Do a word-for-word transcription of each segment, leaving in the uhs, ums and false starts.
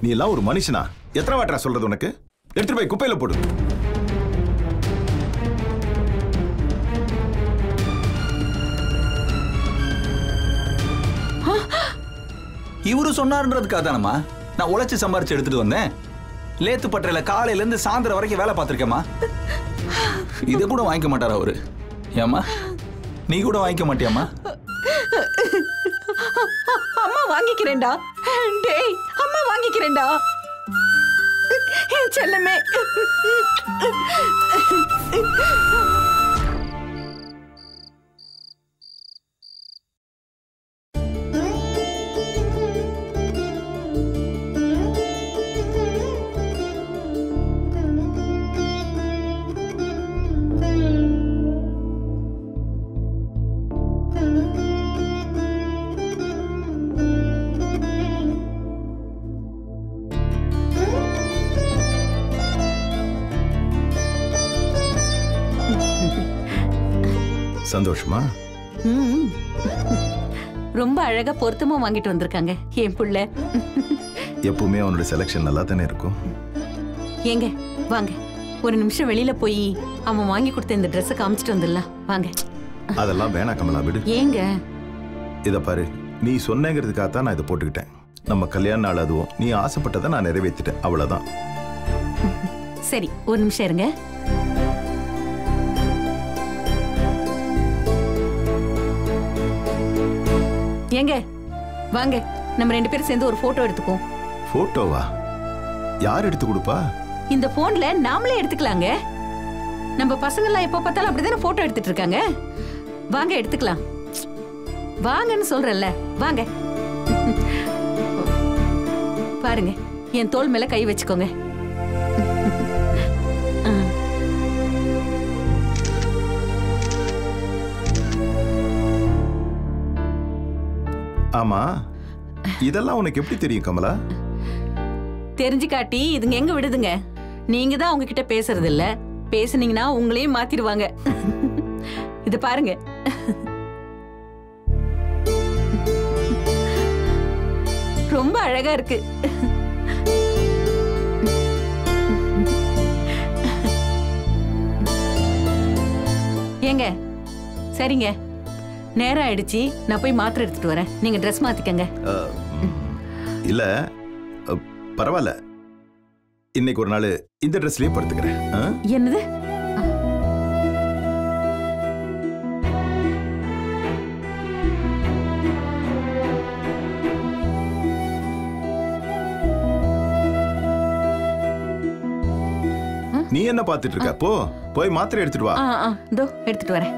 எல்லாம் ஒரு மனுஷனா? எத்தனை வாட்டா சொல்றது உனக்கு? எடுத்துட்டு போய் குப்பையில போடு. இவரு சொன்னாருன்றதுக்காக தானம்மா நான் உழைச்சி சம்பாரிச்சு எடுத்துட்டு வந்தேன். லேத்து பட்டறையில காலையில இருந்து சாயந்தரம் வரைக்கும் வேலை பார்த்திருக்கேம்மா. இதை கூட வாங்கிக்க மாட்டாரா அவரு? ஏம்மா நீ கூட வாங்கிக்க மாட்டியாம்மா? அம்மா வாங்கிக்கிறேன்டா. டேய் அம்மா வாங்கிக்கிறேன்டா. செல்லமே. சந்தோஷமா? ரொம்ப அழகா பொருத்தமா வாங்கிட்டு வந்திருக்காங்க என் புள்ள. எப்பவுமே அவனோட செலக்ஷன் நல்லா தானே இருக்கும். ஏங்க வாங்க ஒரு நிமிஷம் வெளியில போய் அவன் வாங்கி கொடுத்த இந்த ட்ரெஸ் காமிச்சிட்டு வந்துடலாம் வாங்க. அதெல்லாம் வேணா கமலா, விடு. ஏங்க இத பாரு, நீ சொன்னங்கிறதுக்காக தான் நான் இதை போட்டுக்கிட்டேன். நம்ம கல்யாண நாள் அதுவும் நீ ஆசைப்பட்டதை நான் நிறைவேற்றிட்டேன், அவ்வளவுதான். சரி ஒரு நிமிஷம் இருங்க. ஏங்க வாங்க நம்ம ரெண்டு பேரும் சேர்ந்து ஒரு போட்டோ எடுத்துக்குவோம். போட்டோவா? யார் எடுத்து கொடுப்பா? இந்த போன்ல நாமளே எடுத்துக்கலாங்க. நம்ம பசங்க எல்லாம் எப்ப பார்த்தாலும் அப்படிதானே போட்டோ எடுத்துட்டு இருக்காங்க. வாங்க எடுத்துக்கலாம். வாங்கன்னு சொல்றேன்ல, வாங்க. பாருங்க என் தோள் மேல கை வச்சுக்கோங்க. ஆமா, இதெல்லாம் உனக்கு எப்படி தெரியும் கமலா? தெரிஞ்சு காட்டி இதுங்க எங்க விடுதுங்க? நீங்க தான் அவங்க கிட்ட பேசுறது இல்ல. பேசுனீங்கன்னா உங்களையும் மாத்திடுவாங்க. இது பாருங்க. ரொம்ப அழகா இருக்கு. ஏங்க சரிங்க, நேரம் ஆயிடுச்சு. நான் போய் மாத்திரை எடுத்துட்டு வரேன். நீங்க ட்ரெஸ் மாத்திக்கங்க. இல்ல பரவாயில்ல, இன்னைக்கு ஒரு நாள் இந்த ட்ரெஸ்லயே படுத்துக்கிறேன். என்னது? நீ என்ன பாத்துட்டு இருக்க? போ போய் மாத்திரை எடுத்துட்டு வா. இதோ எடுத்துட்டு வரேன்.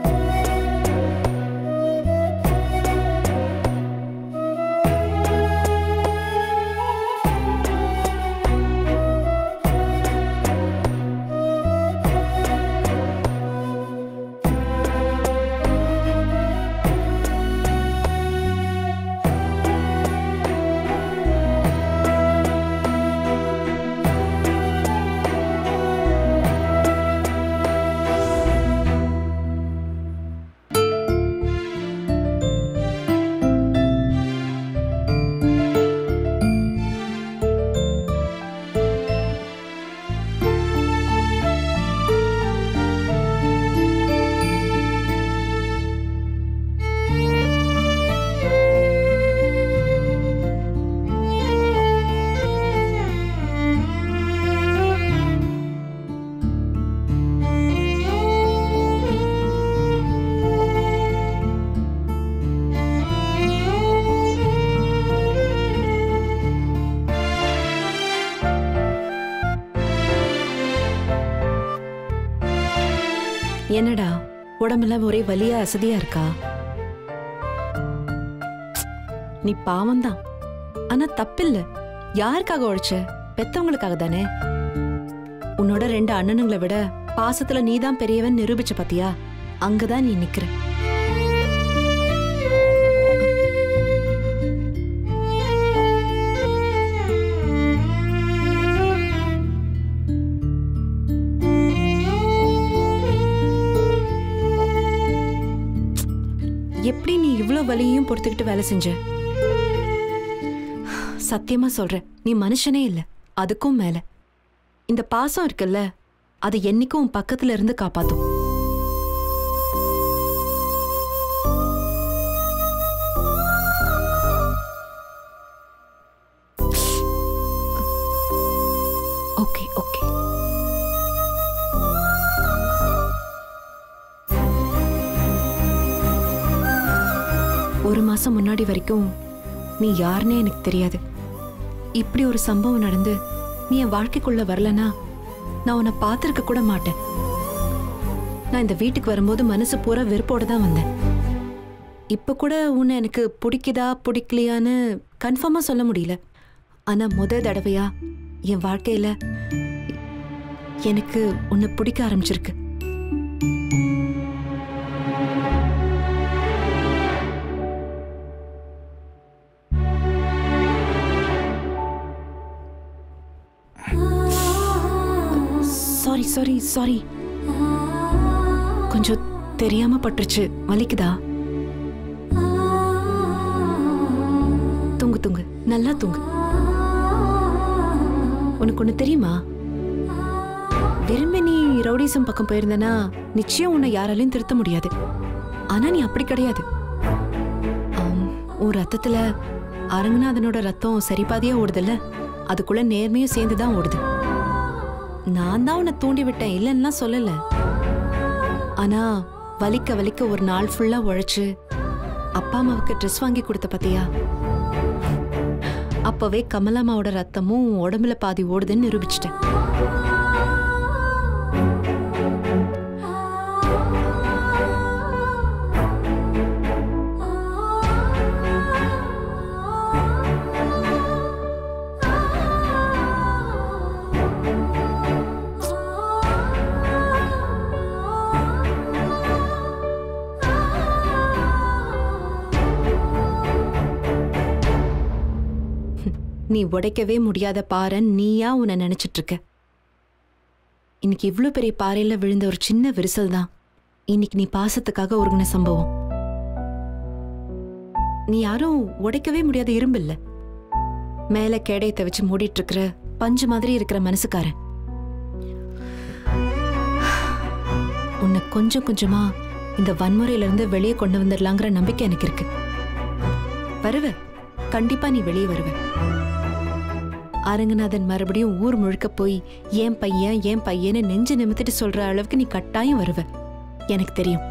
என்னடா உடம்பெல்லாம் ஒரே வலியா அசதியா இருக்கா? நீ பாவம்தான், ஆனா தப்பில்ல. யாருக்காக உழைச்ச? பெத்தவங்களுக்காக தானே. உன்னோட ரெண்டு அண்ணனுங்களை விட பாசத்துல நீதான் பெரியவன் நிரூபிச்ச பாத்தியா? அங்கதான் நீ நிக்கிற. எப்படி நீ இவ்வளவு வலியையும் பொறுத்துக்கிட்டு வேலை செஞ்ச? சத்தியமா சொல்றேன், நீ மனுஷனே இல்ல. அதுக்கும் மேல இந்த பாசம் இருக்குல்ல, அது என்னைக்கும் உன் பக்கத்துல இருந்து காப்பாத்தும். Okay okay. ஒரு மாசம் முன்னாடி வரைக்கும் நீ யாருன்னே எனக்கு தெரியாது. இப்படி ஒரு சம்பவம் நடந்து நீ என் வாழ்க்கைக்குள்ள வரலனா நான் உன்னை பார்த்திருக்க கூட மாட்டேன். நான் இந்த வீட்டுக்கு வரும்போது மனசு பூரா வெறுப்போட தான் வந்தேன். இப்ப கூட உன்னை எனக்கு பிடிக்குதா பிடிக்கலையான்னு கன்ஃபார்மா சொல்ல முடியல. ஆனா முத தடவையா என் வாழ்க்கையில எனக்கு உன்னை பிடிக்க ஆரம்பிச்சிருக்கு. சாரி சாரி சாரி, கொஞ்சம் தெரியாம பட்டுருச்சு. வலிக்குதா? தூங்கு தூங்கு, நல்லா தூங்கு. உனக்கு ஒண்ணு தெரியுமா, விரும்பி நீ ரவுடிசம் பக்கம் போயிருந்தனா நிச்சயம் உன்னை யாராலையும் திருத்த முடியாது. ஆனா நீ அப்படி கிடையாது. உன் ரத்தத்துல அரங்கநாதனோட ரத்தம் சரிபாதியா ஓடுதுல்ல, அதுக்குள்ள நேர்மையும் சேர்ந்துதான் ஓடுது. நான் தான் உன்னை தூண்டி விட்டேன், இல்லைன்னா சொல்லல. ஆனா வலிக்க வலிக்க ஒரு நாள் ஃபுல்லா உழைச்சு அப்பா அம்மாவுக்கு ட்ரெஸ் வாங்கி கொடுத்த பாத்தியா, அப்பவே கமலாமாவோட ரத்தமும் உடம்புல பாதி ஓடுதுன்னு நிரூபிச்சிட்டேன். நீ உடைக்கவே முடியாத பாறை நீயா உன்னை நினைச்சிட்டு இருக்க. இன்னைக்கு இவ்ளோ பெரிய பாறையில விழுந்த ஒரு சின்ன விரிசல் தான் இன்னைக்கு நீ பாசத்துக்காக ஒருங்கின சம்பவம். நீ யாரும் உடைக்கவே முடியாத இரும்பு இல்ல, மேல கேடயத்தை வச்சு மூடிட்டு இருக்கிற பஞ்சு மாதிரி இருக்கிற மனசுக்காரன். உன்னை கொஞ்சம் கொஞ்சமா இந்த வன்முறையில இருந்து வெளியே கொண்டு வந்துடலாங்கிற நம்பிக்கை எனக்கு இருக்கு. வருவ, கண்டிப்பா நீ வெளியே வருவ. அரங்கநாதன் மறுபடியும் ஊர் முழுக்க போய் ஏன் பையன் ஏன் பையன்னு நெஞ்சு நிமித்திட்டு சொல்ற அளவுக்கு நீ கட்டாயம் வருவ, எனக்கு தெரியும்.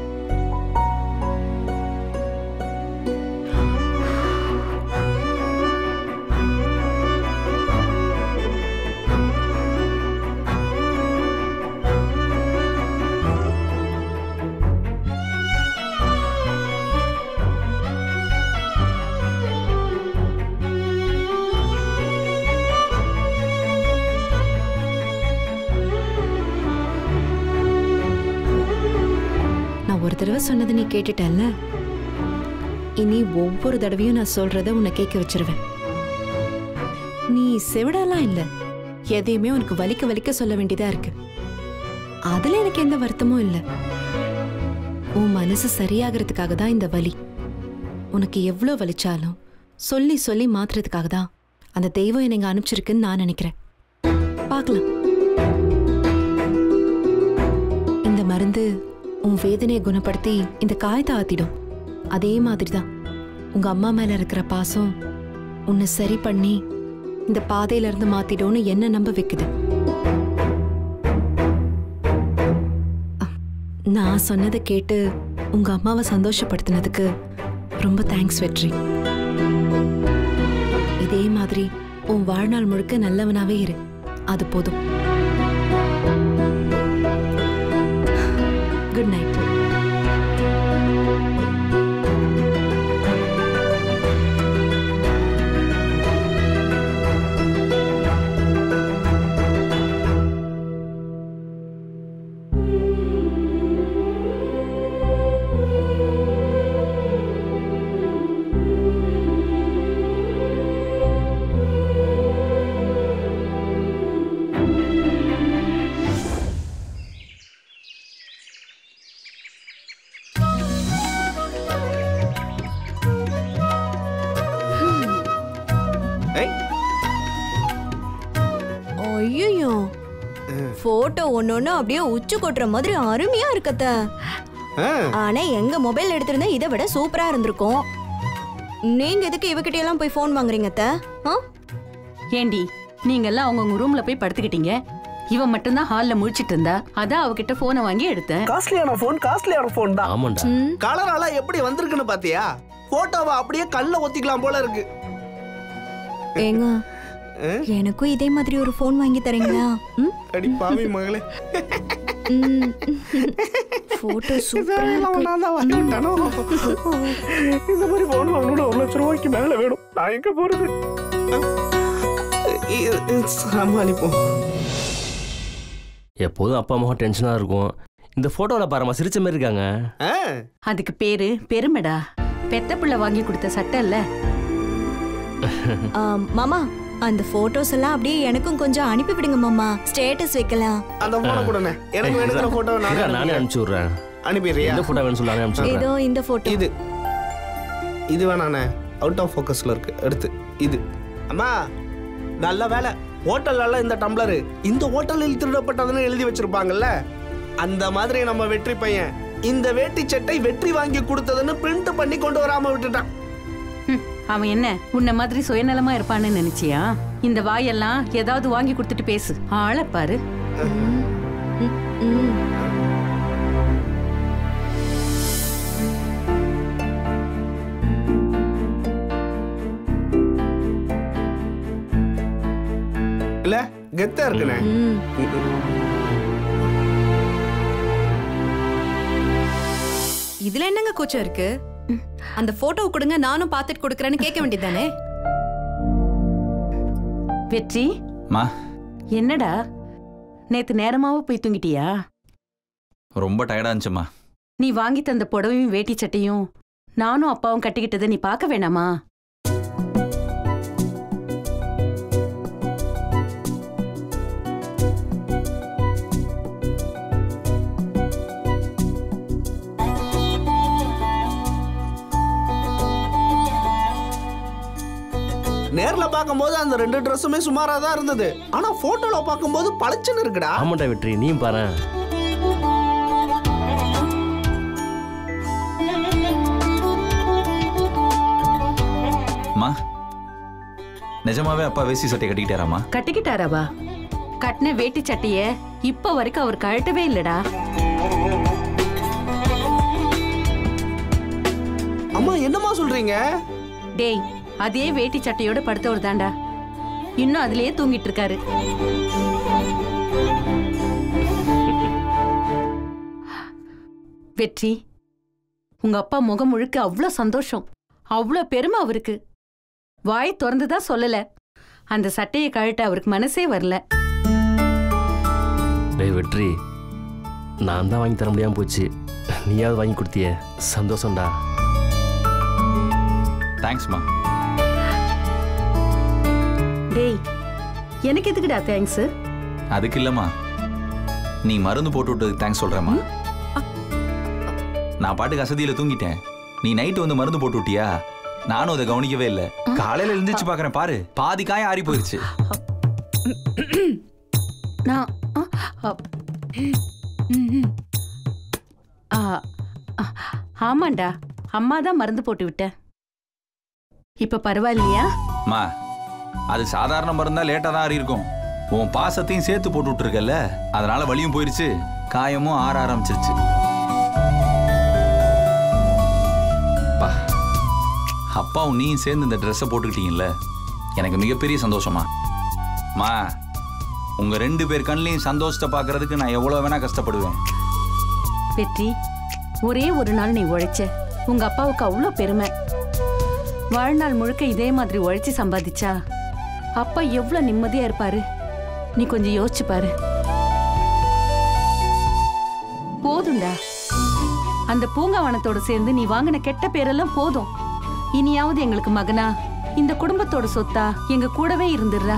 ஒரு தடவை சொன்னது நீ கேட்டுட்டல்ல, இனி ஒவ்வொரு தடவையும் நான் சொல்றத உன்னை கேட்க வச்சிருவேன். நீ செவிடெல்லாம் இல்ல, எதையுமே உனக்கு வலிக்க வலிக்க சொல்ல வேண்டியதா இருக்கு. அதுல எனக்கு எந்த வருத்தமும் இல்ல. உன் மனசு சரியாகிறதுக்காக தான் இந்த வலி. உனக்கு எவ்வளவு வலிச்சாலும் சொல்லி சொல்லி மாத்துறதுக்காக தான் அந்த தெய்வம் என்னை அனுப்பிச்சிருக்குன்னு நான் நினைக்கிறேன். பார்க்கலாம். இந்த மருந்து உன் வேதனையை குணப்படுத்தி இந்த காயத்தை ஆத்திடும். அதே மாதிரிதான் உங்க அம்மா மேல இருக்கிற பாசம் உன்னை சரி பண்ணி இந்த பாதையில இருந்து மாத்திடும்னு என்ன நம்ப வைக்குது. நான் சொன்னதை கேட்டு உங்க அம்மாவை சந்தோஷப்படுத்தினதுக்கு ரொம்ப தேங்க்ஸ் வெற்றி. இதே மாதிரி உன் வாழ்நாள் முழுக்க நல்லவனாவே இரு, அது போதும். Good night. ஐயோ போட்டோ ஒன்னொன்னு அப்படியே உச்சு கொட்டுற மாதிரி அருமையா இருக்கத்த. ஆனா எங்க மொபைல் எடுத்திருந்தா இதை விட சூப்பரா இருந்திருக்கும். நீங்க எதுக்கு இவகிட்ட எல்லாம் போய் போன் வாங்குறீங்க அத்த? ஏண்டி நீங்க எல்லாம் அவங்க ரூம்ல போய் படுத்துக்கிட்டீங்க, இவன் மட்டும்தான் ஹால்ல முழிச்சிட்டு இருந்தா, அதான் அவகிட்ட போனை வாங்கி எடுத்தேன். காஸ்ட்லியான போன் காஸ்ட்லியான போன் தான். ஆமாண்டா. கலரால எப்படி வந்திருக்குன்னு பாத்தியா? போட்டோவை அப்படியே கல்ல ஒத்திக்கலாம் போல இருக்கு. ஏங்க எனக்கும் இதே மாதிரி ஒரு போன் வாங்கி தரீங்களா? அடி பாவி மகளே. போட்டோ சூப்பரா இருக்கு. நான் தான் வாங்கி விட்டானோ. இந்த மாதிரி போன் வாங்கணும்னா ஒரு லட்சம் ரூபாய்க்கு மேல வேணும். நான் எங்க போறது? சமாளிப்போம். எப்போதும் அப்பா அம்மா டென்ஷனா இருக்கும். இந்த போட்டோல பாருமா சிரிச்ச மாதிரி இருக்காங்க. அதுக்கு பேரு பெருமைடா. பெத்த பிள்ளை வாங்கி கொடுத்த சட்டை இல்ல. மாமா அந்த போட்டோஸ் எல்லாம் அப்படியே எனக்கும் கொஞ்சம் அனுப்பி விடுங்க மாமா, ஸ்டேட்டஸ் வைக்கலாம். அந்த போனை கொடுங்க. எனக்கு வேணுங்கிற போட்டோ நானே நானே அனுப்பிச்சு விடுறேன். அனுப்பிடுறியா? எந்த போட்டோ வேணும் சொல்லானே அனுப்பிச்சு விடுறேன். ஏதோ இந்த போட்டோ. இது இது வேணானே, அவுட் ஆஃப் ஃபோக்கஸ்ல இருக்கு. எடுத்து இது. அம்மா நல்ல வேலை, ஹோட்டல்ல இந்த டம்ளர் இந்த ஹோட்டலில் திருடப்பட்டதுன்னு எழுதி வச்சிருப்பாங்கல்ல, அந்த மாதிரி நம்ம வெற்றி பையன் இந்த வேட்டி சட்டை வெற்றி வாங்கி கொடுத்ததுன்னு பிரிண்ட் பண்ணி கொண்டு வராம விட்டுட்டான். அவன் என்ன உன்ன மாதிரி சுயநலமா இருப்பான்னு நினைச்சியா? இந்த வாயெல்லாம் ஏதாவது வாங்கி கொடுத்துட்டு பேசு. ஆளை பாரு. இல்ல கெத்தா இருக்குனே. இதுல என்னங்க கூச்சம் இருக்கு? அந்த போட்டோ கொடுங்க, நானும் பாத்துட்டு கொடுக்கறேன்னு கேட்க வேண்டியதானே? வெற்றி மா என்னடா நேத்து நேரமாவே போய் தூங்கிட்டியா? ரொம்ப டயர்டா இருந்துச்சுமா. நீ வாங்கி தந்த புடவையும் வேட்டி சட்டையும் நானும் அப்பாவும் கட்டிக்கிட்டதை நீ பார்க்க வேணாமா? நேர்ல பாக்கும்போது அந்த ரெண்டு ட்ரெஸ்ஸுமே சுமாரா தான் இருந்தது. ஆனா போட்டோல பாக்கும்போது பளிச்சுன்னு இருக்குடா. ஆமாடா வெற்றி, நீயும் பாரு. அம்மா நிஜமாவே அப்பா வேஷ்டி சட்டை கட்டிக்கிட்டாராமா? கட்டிக்கிட்டாராவா? கட்டின வேட்டி சட்டைய இப்ப வரைக்கும் அவர் கழட்டவே இல்லடா. அம்மா என்னம்மா சொல்றீங்க? டேய் அதே வேட்டி சட்டையோட படுத்தவர் தாண்டா. இன்னும் அதுலயே தூங்கிட்டு இருக்காரு. வெற்றி உங்க அப்பா முகம் முழுக்க அவ்வளோ சந்தோஷம், அவ்வளோ பெருமை அவருக்கு. வாய் திறந்துதான் சொல்லல. அந்த சட்டையை கழட்ட அவருக்கு மனசே வரல. டேய் வெற்றி, நான் தான் வாங்கி தர முடியாம போச்சு, நீயாவது வாங்கி கொடுத்திய, சந்தோஷம்டா. தேங்க்ஸ்மா. டேய் எனக்கு எதுக்குடா தேங்க்ஸ்? அதுக்கு இல்லம்மா, நீ மருந்து போட்டு விட்டதுக்கு தேங்க்ஸ் சொல்றேம்மா. நான் பாட்டுக்கு அசதியில தூங்கிட்டேன். நீ நைட்டு வந்து மருந்து போட்டு விட்டியா? நானும் அதை கவனிக்கவே இல்லை. காலையில எழுந்திரிச்சு பாக்குறேன், பாரு பாதி காயம் ஆறி போயிருச்சு. நான் ஆமாண்டா, அம்மா தான் மருந்து போட்டு விட்டேன். இப்ப பரவாயில்லையா? அம்மா அது சாதாரண மருந்தா லேட்டா தான் ஆறி இருக்கும். உன் பாசத்தையும் சேர்த்து போட்டு விட்டுருக்கல, அதனால வலியும் போயிருச்சு, காயமும் ஆற ஆரம்பிச்சிருச்சு. அப்பாவும் நீயும் சேர்ந்து இந்த ட்ரெஸ்ஸை போட்டுக்கிட்டீங்கல்ல, எனக்கு மிகப்பெரிய சந்தோஷமா. மா உங்க ரெண்டு பேர் கண்ணிலையும் சந்தோஷத்தை பார்க்கறதுக்கு நான் எவ்வளவு வேணா கஷ்டப்படுவேன். வெற்றி ஒரே ஒரு நாள் நீ உழைச்ச, உங்க அப்பாவுக்கு அவ்வளோ பெருமை. வாழ்நாள் முழுக்க இதே மாதிரி உழைச்சி சம்பாதிச்சா அப்பா எவ்வளவு நிம்மதியா இருப்பாரு. நீ கொஞ்சம் யோசிச்சு பாரு. போதும்டா, அந்த பூங்காவனத்தோட சேர்ந்து நீ வாங்கின கெட்ட பேரெல்லாம் போதும். இனியாவது எங்களுக்கு மகனா, இந்த குடும்பத்தோட சொத்தா எங்க கூடவே இருந்துடுறா.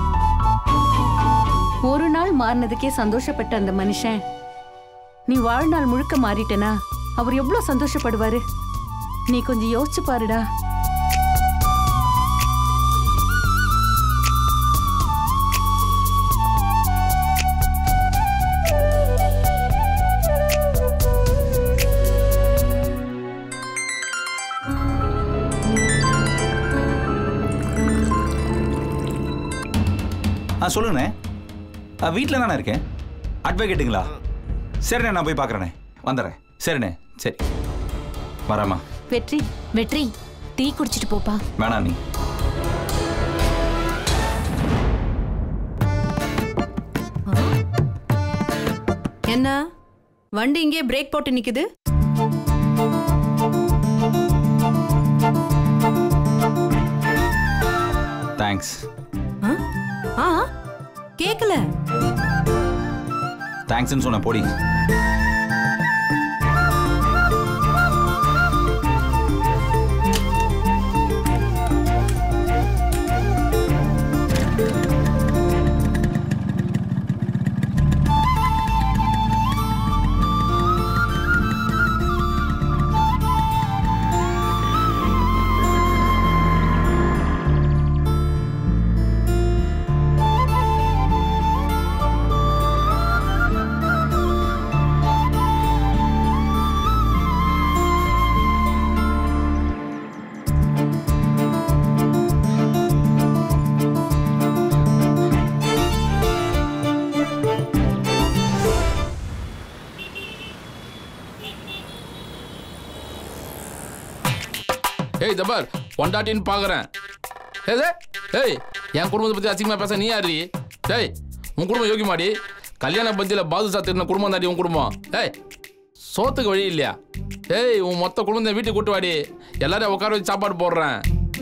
ஒரு நாள் மாறினதுக்கே சந்தோஷப்பட்ட அந்த மனுஷன் நீ வாழ்நாள் முழுக்க மாறிட்டனா அவர் எவ்வளவு சந்தோஷப்படுவாரு. நீ கொஞ்சம் யோசிச்சு பாருடா. சொல்லுங்கண்ணே. வீட்டில் தானே இருக்கேன். அட்வொகேட்டுங்களா? சரிண்ணே, நான் போய் பார்க்குறேண்ணே. வந்துடுறேன். சரிண்ணே. சரி வராமா. வெற்றி வெற்றி டீ குடிச்சிட்டு போப்பா. வேணாம் நீ. என்ன வண்டி இங்கே பிரேக் போட்டு நிக்குது? தேங்க்ஸ். ஆ கேக்கல. தேங்க்ஸ்ன்னு சொன்ன போடி. ஏய் ஜபர் பொண்டாட்டின்னு பார்க்குறேன். ஏதே ஏய் என் குடும்பத்தை பற்றி அசிங்கமாக பேச நீ யாரு? ஏய் உன் குடும்பம் யோகியமாடி. கல்யாண பந்தியில் பாதுஷா திருந்த குடும்பம் தாண்டி உன் குடும்பம். ஏய் சோத்துக்கு வழி இல்லையா? ஏய் உன் மொத்த குடும்பத்தை வீட்டுக்கு கூட்டு வாடி. எல்லாரையும் உட்கார வச்சு சாப்பாடு போடுறேன்.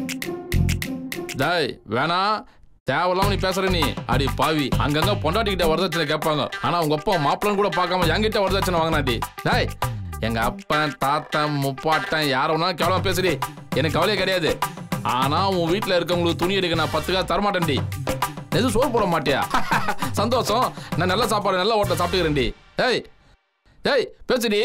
டேய் வேணாம், தேவையில்லாம நீ பேசுற நீ. அடி பாவி, அங்கங்க பொண்டாட்டிக்கிட்ட வரதட்சணை கேட்பாங்க. ஆனால் உங்க அப்பா மாப்பிள்ளன்னு கூட பார்க்காம என்கிட்ட வரதட்சணை வாங்கினாடி. டேய் எங்க அப்பன் தாத்தன் முப்பாட்டன் யார வேணாலும் கேவலமா பேசுடி, எனக்கு கவலையே கிடையாது. ஆனா உன் வீட்டுல இருக்கவங்களுக்கு துணி எடுக்க நான் பத்து காசு தரமாட்டேன்டி. எதுவும் சோறு போட மாட்டியா? சந்தோஷம், நான் நல்ல சாப்பாடு நல்ல ஹோட்டல் சாப்பிட்டுக்கிறேன்டி. ஏய் ஏய் பேசுடி.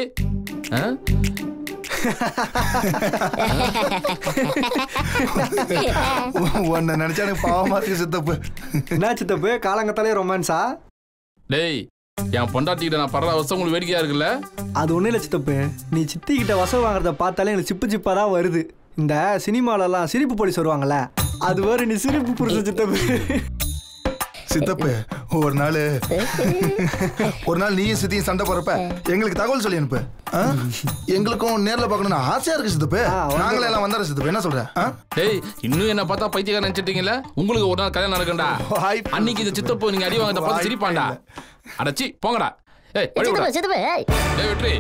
உன்னை நினைச்சா எனக்கு பாவமா இருக்கு சித்தப்பு. என்ன சித்தப்பு காலங்கத்தாலே ரொமான்ஸா? டேய் என் பொண்டாட்டிக்கிட்ட நான் படுற அவசரம் உங்களுக்கு வேடிக்கையா இருக்குல்ல? அது ஒன்றும் இல்லை சித்தப்பு, நீ சித்தி கிட்ட வசம் வாங்குறத பார்த்தாலே எனக்கு சிப்பு சிப்பாக தான் வருது. இந்த சினிமாலெல்லாம் சிரிப்பு போலீஸ் வருவாங்கல்ல, அது வேறு நீ சிரிப்பு புரிச சித்தப்பு. சித்தப்பு ஒரு நாள் ஒரு நாள் நீயும் சித்தியும் சண்டை போறப்ப எங்களுக்கு தகவல் சொல்லி அனுப்பு. எங்களுக்கும் நேரில் பார்க்கணும்னு ஆசையா இருக்கு சித்தப்பு. நாங்களே எல்லாம் வந்தாரு சித்தப்பு, என்ன சொல்ற? டேய் இன்னும் என்ன பார்த்தா பைத்தியக்காரன் நினைச்சிட்டீங்களா? உங்களுக்கு ஒரு நாள் கல்யாணம் நடக்கண்டா. அன்னைக்கு இந்த சித்தப்பு நீங்க அடி வாங்க பார்த்து சிரிப்பாண்டா. அடச்சி போங்கடா. ஏய் டேய் வெற்றி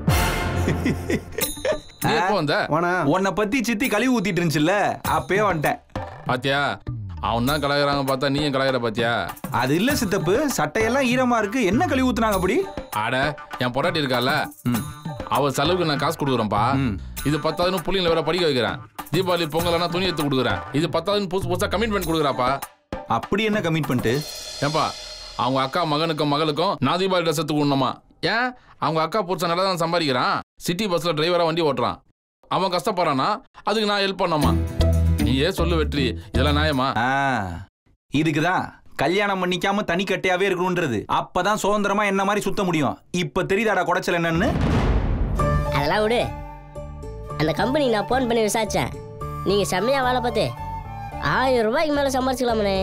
நீ எப்போ வந்த? உன்னை பத்தி சித்தி கழுவி ஊத்திட்டு இருந்துச்சுல்ல, அப்பயே வந்துட்டேன். பாத்தியா அவன் தான் கலாய்கிறாங்க பார்த்தா நீயும் கலாய்கிற பாத்தியா? அது இல்ல சித்தப்பு, சட்டையெல்லாம் ஈரமா இருக்கு, என்ன கழுவி ஊத்துனாங்க அப்படி? ஆட என் பொண்டாட்டி இருக்கால, அவ செலவுக்கு நான் காசு கொடுக்குறேன்ப்பா. இது பத்தாவதுன்னு புள்ளிங்களை வேற படிக்க வைக்கிறேன். தீபாவளி பொங்கல்னா துணி எடுத்து கொடுக்குறேன். இது பத்தாவதுன்னு புதுசு புதுசா கமிட்மெண்ட் கொடுக்குறாப்பா. அப்படி என்ன கமிட்மெண்ட்? ஏன்பா அவங்க அக்கா மகனுக்கும் மகளுக்கும் நான் தீபாவளி ட்ரெஸ் எடுத்து கொடுக்கணுமா? ஏன் அவங்க அக்கா புருஷன் நல்லா தான் சம்பாதிக்கிறான், சிட்டி பஸ்ல டிரைவரா வண்டி ஓட்டுறான், அவன் கஷ்டப்படுறானா, அதுக்கு நான் ஹெல்ப் பண்ணோமா? நீ ஏன் சொல்லு வெற்றி, இதெல்லாம் நியாயமா? இதுக்குதான் கல்யாணம் பண்ணிக்காம தனி கட்டையாவே இருக்கணும்ன்றது. அப்பதான் சுதந்திரமா என்ன மாதிரி சுத்த முடியும். இப்ப தெரியுதாடா குடைச்சல் என்னன்னு? அதெல்லாம் விடு. அந்த கம்பெனி நான் போன் பண்ணி விசாரிச்சேன். நீங்க செம்மையா வேலை பார்த்து ஆயிரம் ரூபாய்க்கு மேல சம்பாரிச்சுக்கலாமனே.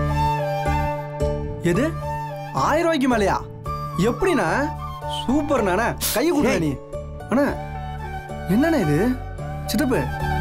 எது ஆயிரம் ரூபாய்க்கு மேலையா? எப்படிண்ணா? சூப்பர் நானே, கை கொடுங்க நீ. அண்ணா என்னண்ணா இது சித்தப்பு?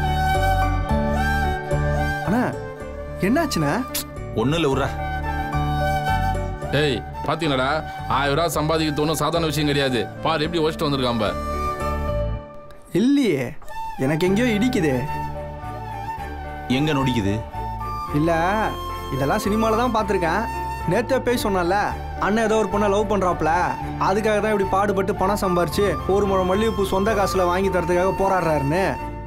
அண்ணா என்னாச்சுண்ணா? ஒன்னும் இல்லை விட்றா. ஏய் பாத்தீங்களாடா, ஆயிரம் ரூபாய் சம்பாதிக்கிறது ஒன்றும் சாதாரண விஷயம் கிடையாது. பாரு எப்படி வச்சுட்டு வந்திருக்காம்ப. இல்லையே, எனக்கு எங்கேயோ இடிக்குது. எங்க நொடிக்குது? இல்ல இதெல்லாம் சினிமால தான் பார்த்துருக்கேன். நேத்தே பேய் சொன்னால, அண்ணன் ஏதோ ஒரு பொண்ணை லவ் பண்றாப்ல, அதுக்காக தான் இப்படி பாடுபட்டு பணம் சம்பாரிச்சு ஒரு முறை மல்லிகைப்பூ சொந்த காசுல வாங்கி தரதுக்காக போராடுறாருன்னு.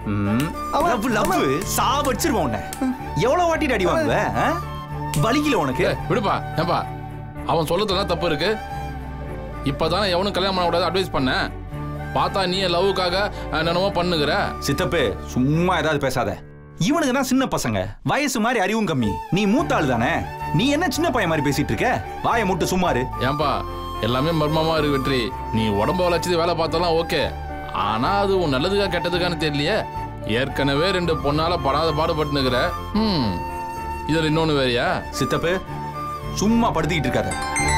சாவடிச்சிருவான். எவ்வளவு வாட்டிட்டு அடி வாங்குவ? வலிக்கல உனக்கு? விடுப்பா. ஏன்பா அவன் சொல்லதுலாம் தப்பு இருக்கு. இப்பதானே எவனும் கல்யாணம் பண்ண கூடாது அட்வைஸ் பண்ண. பார்த்தா நீ லவ்வுக்காக என்னமோ பண்ணுகிற. சித்தப்பு சும்மா ஏதாவது பேசாத. இவனுக்கு தான் சின்ன பசங்க, வயசு மாதிரி அறிவும் கம்மி. நீ மூத்த ஆளு தானே, நீ என்ன சின்ன பையன் மாதிரி பேசிட்டு இருக்க? வாயை மூட்டு சும்மாரு. ஏன்பா எல்லாமே மர்மமா இருக்கு வெற்றி. நீ உடம்ப வளர்ச்சி வேலை பார்த்தாலாம் ஓகே, ஆனா அது உன் நல்லதுக்கா கெட்டதுக்கான்னு தெரியலையே. ஏற்கனவே ரெண்டு பொண்ணால படாத பாடுபட்டுனுக்குற. ம் இதுல இன்னொன்னு வேறையா? சித்தப்பு சும்மா படுத்திக்கிட்டு இருக்காத.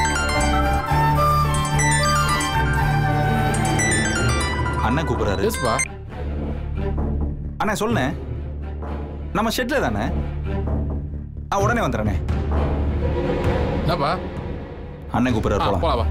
அண்ணன் கூப்பிடுறாரு. அண்ணா சொல்லுண்ணே, நம்ம ஷெட்ல தானே? நான் உடனே வந்துடுறேனே. என்னப்பா? அண்ணன் கூப்பிடுறாரு, போலாம். போலாம்.